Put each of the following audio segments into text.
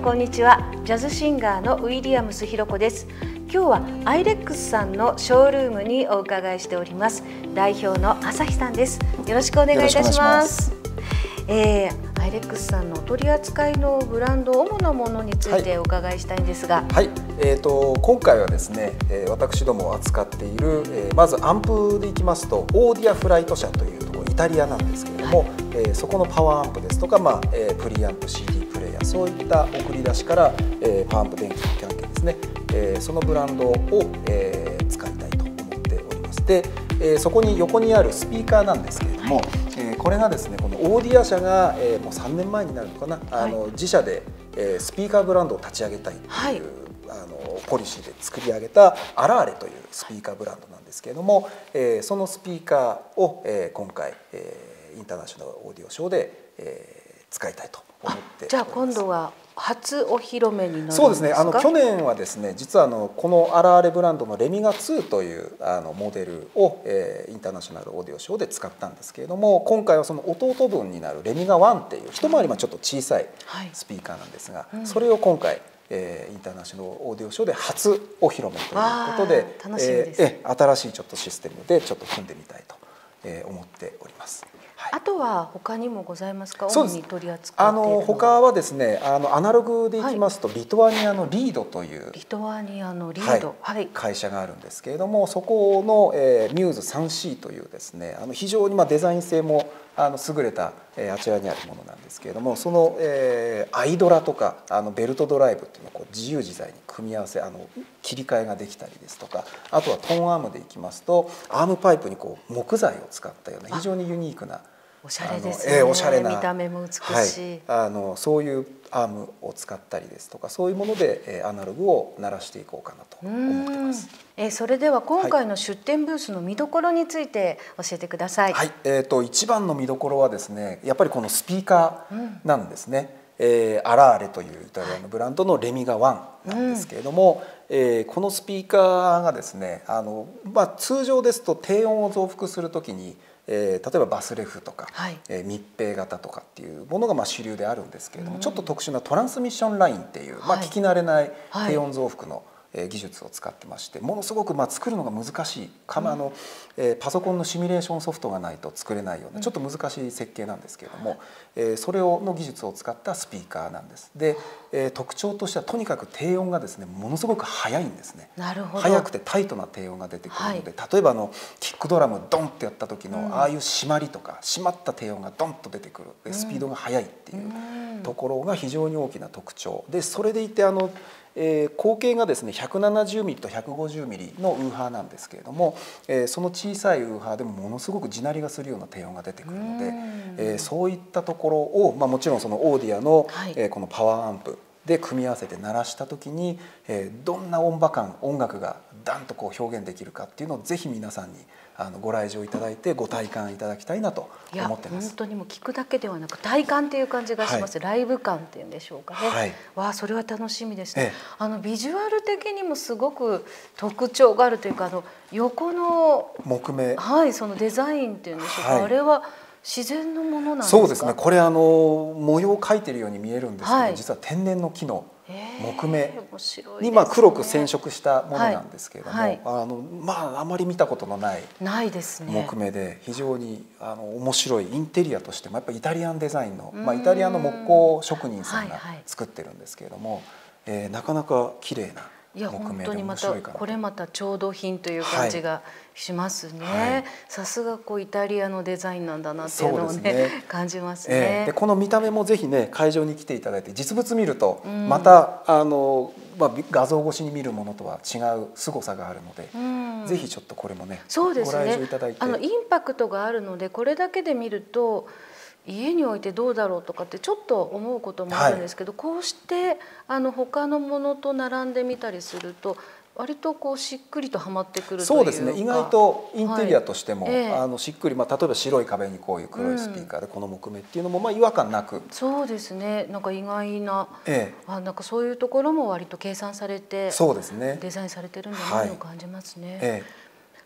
こんにちは。ジャズシンガーのウィリアムスひろこです。今日はアイレックスさんのショールームにお伺いしております。代表の朝日さんです。よろしくお願いいたします。アイレックスさんのお取り扱いのブランド、主なものについてお伺いしたいんですが、 はい、今回はですね、私ども扱っている、まずアンプでいきますとオーディアフライト社というところ、イタリアなんですけれども、そこのパワーアンプですとか、プリアンプ CD プレイヤー、そういった送り出しから、パワーアンプ電気関係ですね、そのブランドを、使いたいと思っております。で、そこに横にあるスピーカーなんですけれども、これがですね、このオーディア社が、もう3年前になるのかな、自社で、スピーカーブランドを立ち上げたいという、ポリシーで作り上げたアラーレというスピーカーブランドなんですけれども、そのスピーカーを、今回、インターナショナルオーディオショーで、使いたいと思っております。 じゃあ今度は初お披露目になるんですか？ そうですね。去年はですね、実はこのアラーレブランドのレミガ2というモデルを、インターナショナルオーディオショーで使ったんですけれども、今回はその弟分になるレミガ1っていう一回りちょっと小さいスピーカーなんですが、それを今回インターナショナルオーディオショーで初お披露目ということで、 楽しみです。 新しいちょっとシステムでちょっと組んでみたいと思っております。 あとは他にもございますか？主に取り扱っているのは。 他はですね、アナログでいきますと、リトアニアのリードというリトアニアのリード、 会社があるんですけれども、そこのミューズ 3C というですね、非常にデザイン性も優れたあちらにあるものなんですけれども、そのアイドラとかベルトドライブっていうのをこう自由自在に組み合わせ、切り替えができたりですとか、あとはトーンアームでいきますとアームパイプにこう木材を使ったような非常にユニークな、 おしゃれですね。 おしゃれな、 見た目も美しい、 そういうアームを使ったりですとか、そういうものでアナログを鳴らしていこうかなと思ってます。 それでは今回の出展ブースの見どころについて教えてください。 はい、一番の見どころはですね、やっぱりこのスピーカーなんですね。アラーレというイタリアのブランドのレミガ1なんですけれども、このスピーカーがですね、通常ですと低音を増幅するときに例えばバスレフとか、密閉型とかっていうものが主流であるんですけれども、ちょっと特殊なトランスミッションラインっていう、聞き慣れない低音増幅の技術を使ってまして、ものすごく作るのが難しい、パソコンのシミュレーションソフトがないと作れないようなちょっと難しい設計なんですけれども、それの技術を使ったスピーカーなんです。で、特徴としてはとにかく低音がですね、ものすごく速いんですね。 なるほど。 速くてタイトな低音が出てくるので、例えばキックドラムドンってやった時のああいう締まりとか締まった低音がドンと出てくる、スピードが速いっていうところが非常に大きな特徴で、それでいて口径がですね 170mm と 150mm のウーハーなんですけれども、その小さいウーハーでもものすごく地鳴りがするような低音が出てくるので、そういったところを、もちろんそのオーディアの、このパワーアンプで組み合わせて鳴らした時に、どんな音楽がダンとこう表現できるかっていうのをぜひ皆さんにご来場いただいてご体感いただきたいなと思ってます。 本当にもう聞くだけではなく体感っていう感じがします。ライブ感っていうんでしょうかね。それは楽しみですね。ビジュアル的にもすごく特徴があるというか、横の木目、 そのデザインっていうんでしょうか、あれは自然のものなんですか？ そうですね。これ模様を描いてるように見えるんですけど、実は天然の木の木目に黒く染色したものなんですけれども、あまり見たことのない木目で、非常に面白いインテリアとしてもやっぱりイタリアンデザインの、イタリアの木工職人さんが作ってるんですけれども、なかなか綺麗な。 本当にこれまた調度品という感じがしますね。さすがイタリアのデザインなんだなっていうのをね感じますね。 でこの見た目もぜひね会場に来ていただいて実物見るとまた画像越しに見るものとは違う凄さがあるので、ぜひちょっとこれもねご来場いただいて、 インパクトがあるのでこれだけで見ると家に置いてどうだろうとかってちょっと思うこともあるんですけど、こうして他のものと並んでみたりすると割としっくりとはまってくるというか。 そうですね。意外とインテリアとしてもしっくり、例えば白い壁にこういう黒いスピーカーでこの木目っていうのも違和感なく。 そうですね。なんか意外な、なんかそういうところも割と計算されて、デザインされてるんだなと感じますね。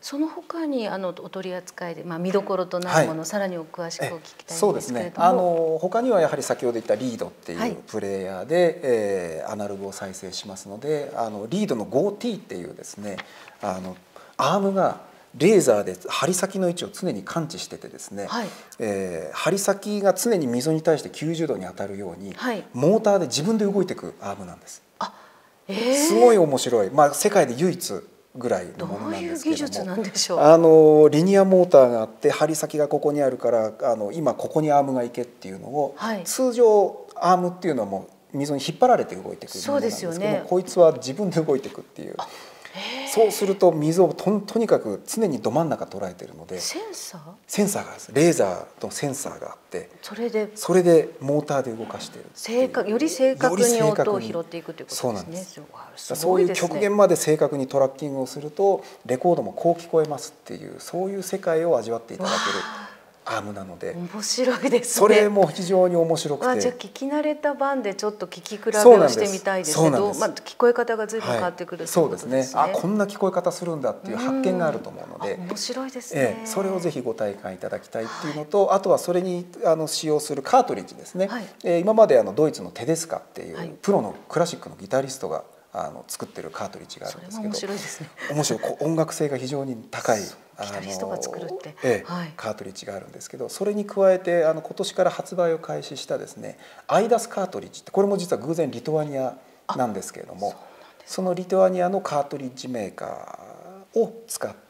その他にお取り扱いで、見どころとなるもの、さらにお詳しくお聞きたいんですけれども。 そうですね。他にはやはり先ほど言ったリードっていうプレイヤーで、アナログを再生しますので、リードの 5T っていうですね、アームがレーザーで針先の位置を常に感知しててですね、針先が常に溝に対して90度に当たるように、モーターで自分で動いていくアームなんです。すごい面白い、世界で唯一ぐらいのものなんですけども、どういう技術なんでしょう。リニアモーターがあって針先がここにあるから今ここにアームが行けっていうのを、通常アームっていうのはもう溝に引っ張られて動いていくものなんですけども、こいつは自分で動いていくっていう。そうすると溝をとにかく常にど真ん中捉えているので、センサーがあるんです。レーザーのセンサーがあって、それでモーターで動かしている。より正確に音を拾っていくということですね。そういう極限まで正確にトラッキングをするとレコードもこう聞こえますっていう、そういう世界を味わっていただけるアームなので、 面白いですね。 それも非常に面白くて、 じゃあ聞き慣れた版でちょっと聞き比べをしてみたいですね。聞こえ方が随分変わってくる。 そうですね。こんな聞こえ方するんだっていう発見があると思うので、 面白いですね。 それをぜひご体感いただきたいっていうのと、あとはそれに使用するカートリッジですね。今までドイツのテデスカっていうプロのクラシックのギタリストが作ってるカートリッジがあるんですけど、面白いですね。面白い、音楽性が非常に高いカートリッジがあるんですけど、それに加えて今年から発売を開始したですね、アイダスカートリッジって、これも実は偶然リトアニアなんですけれども、そのリトアニアのカートリッジメーカーを使って、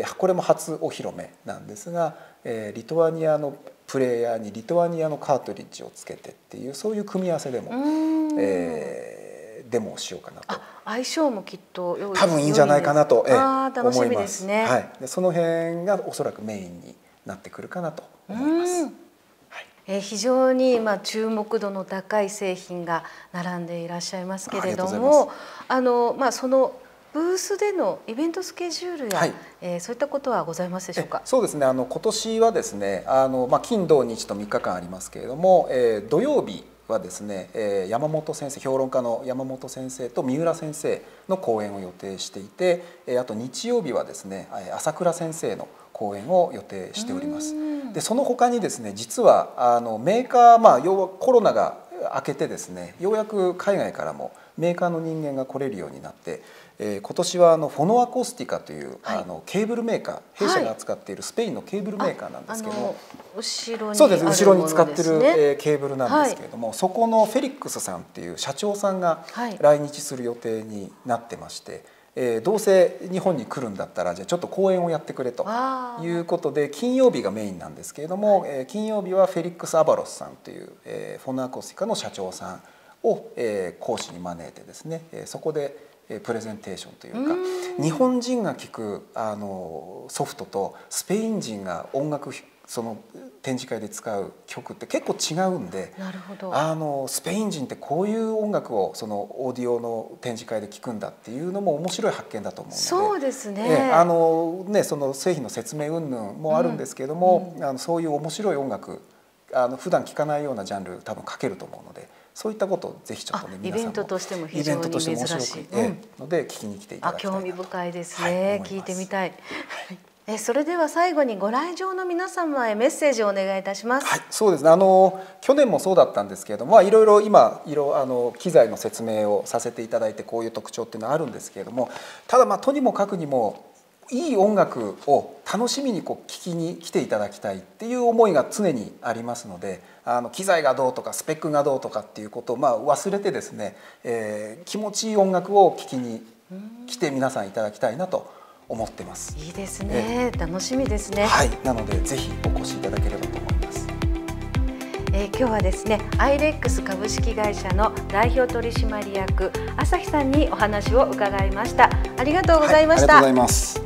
これも初お披露目なんですが、リトアニアのプレイヤーにリトアニアのカートリッジをつけてっていう、そういう組み合わせでもデモをしようかなと。 相性もきっと多分いいんじゃないかなと楽しみですね。 でその辺がおそらくメインになってくるかなと思います。 非常に注目度の高い製品が並んでいらっしゃいますけれども、そのブースでのイベントスケジュールや、そういったことはございますでしょうか。 そうですね。今年はですね、金土日と3日間ありますけれども、土曜日はですね、山本先生、評論家の山本先生と三浦先生の講演を予定していて、あと日曜日はですね、朝倉先生の講演を予定しております。でその他にですね、実はメーカー、要はコロナが明けてですね、ようやく海外からもメーカーの人間が来れるようになって、今年はフォノアコースティカという、ケーブルメーカー、弊社が扱っているスペインのケーブルメーカーなんですけども、そうです、後ろに使ってるケーブルなんですけれども、そこのフェリックスさんっていう社長さんが来日する予定になってまして、どうせ日本に来るんだったらじゃあちょっと講演をやってくれということで、金曜日がメインなんですけれども、金曜日はフェリックス・アバロスさんというフォノアコースティカの社長さんを講師に招いてですね、そこでプレゼンテーションというか、日本人が聴くソフトとスペイン人が音楽その展示会で使う曲って結構違うんで、スペイン人ってこういう音楽をそのオーディオの展示会で聴くんだっていうのも面白い発見だと思うので、 そうですね。 その製品の説明云々もあるんですけれども、そういう面白い音楽、普段聴かないようなジャンル多分書けると思うので、そういったことをぜひちょっとね、皆さんもイベントとしても非常に珍しいので聞きに来ていただきたいなと。 興味深いですね。聞いてみたい。それでは最後にご来場の皆様へメッセージをお願いいたします。 そうですね。去年もそうだったんですけれども、いろいろ今機材の説明をさせていただいて、こういう特徴っていうのはあるんですけれども、ただとにもかくにもいい音楽を楽しみに聴きに来ていただきたいっていう思いが常にありますので、機材がどうとかスペックがどうとかっていうことを忘れてですね、気持ちいい音楽を聴きに来て皆さんいただきたいなと思ってます。 いいですね。楽しみですね。 なのでぜひお越しいただければと思います。 今日はですね、アイレックス株式会社の代表取締役朝日さんにお話を伺いました。ありがとうございました。 ありがとうございます。